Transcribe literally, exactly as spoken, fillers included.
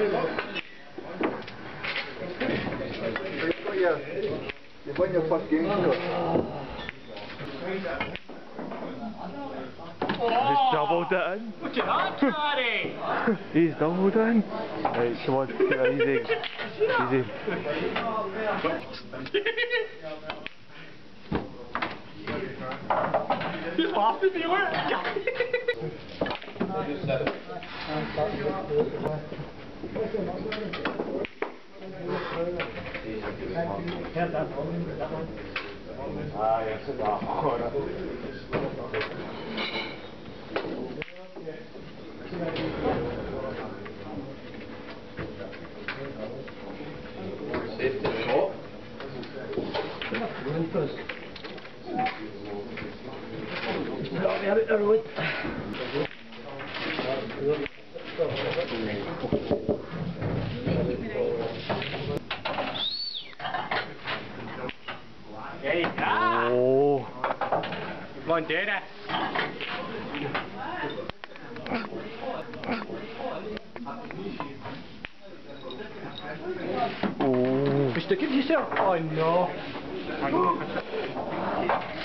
your, you've won your first game, Scott. He's doubled it in. Look at that, Charlie! He's doubled it in. Right, come on, take it easy. Easy. He's laughing me, what? Ah, yes, it's off. Safety shot. Out the road. There you go. Oh. Come on, do this. Oh. Mister Give yourself. Oh no.